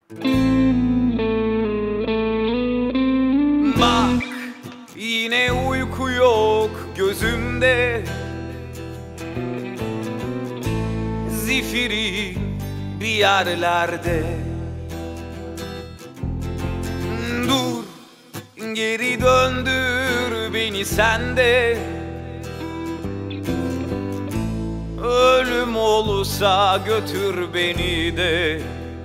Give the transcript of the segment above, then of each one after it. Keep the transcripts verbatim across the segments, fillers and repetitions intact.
Bak, yine uyku yok gözümde, zifiri bir yerlerde. Dur, geri döndür beni sende. Ölüm olursa götür beni de.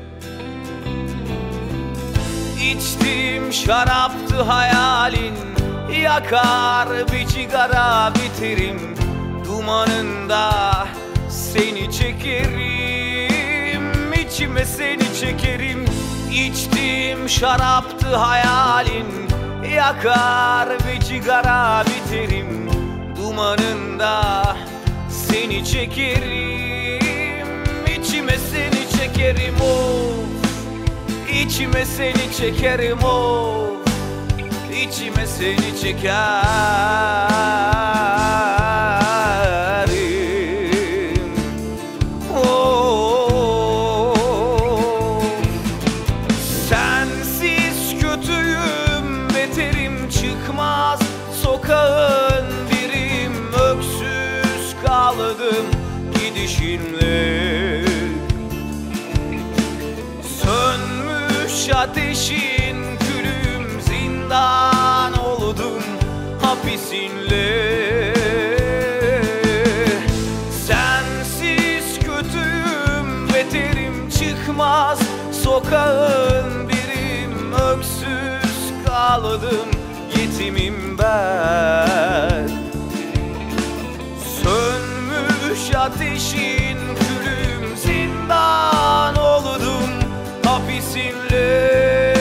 İçtim şaraptı hayalin, yakar bir sigara biterim. Dumanında seni çekerim, içime seni çekerim. İçtim şaraptı hayalin, yakar bir sigara biterim. Dumanında seni çekerim, içime seni çekerim. Of, İçime seni çekerim, of, içime seni çekerim. Oh, sensiz kötüyüm, beterim, çıkmaz sokağın birim. Öksüz kaldım gidişinle. Ateşin külüm, zindan oldum hapisinle. Sensiz kötüyüm, beterim, çıkmaz sokağın birim. Öksüz kaldım, yetimim ben. Sönmüş ateşin külüm, zindan oldum hapisinle.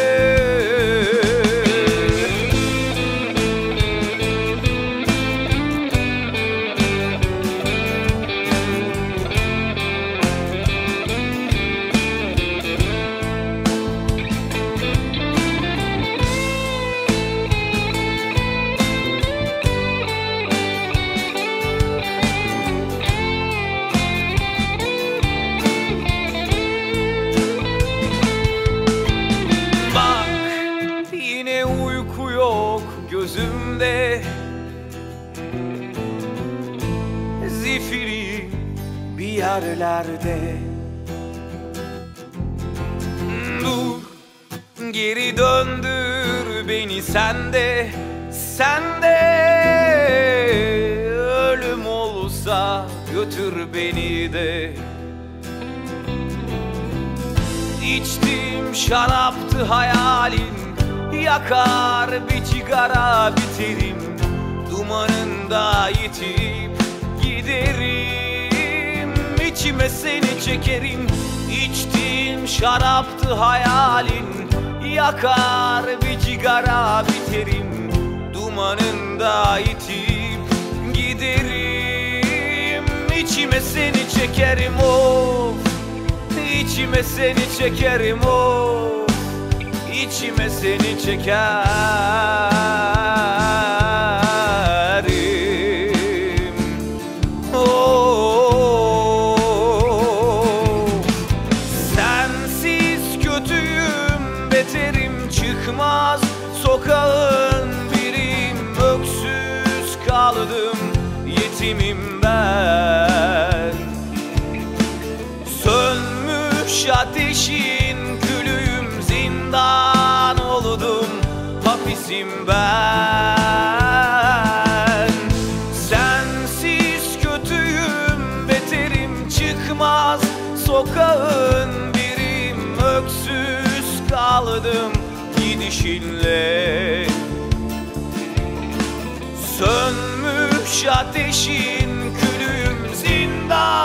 Gözümde zifiri bir yerlerde. Dur, geri döndür beni sende. Sende ölüm olsa götür beni de. İçtim şaraptı hayalin, yakar bir sigara biterim. Dumanında yitip giderim, içime seni çekerim. İçtim şaraptı hayalin, yakar bir sigara biterim. Dumanında yitip giderim, içime seni çekerim. Of, içime seni çekerim, of, İçime seni çekerim. Oh, sensiz kötüyüm, beterim, çıkmaz sokağın birim. Öksüz kaldım, yetimim ben. Sönmüş ateşin külüm, zindan oldum hapisim ben. Sensiz kötüyüm, beterim, çıkmaz sokağın birim. Öksüz kaldım gidişinle. Sönmüş ateşin külüm, zindan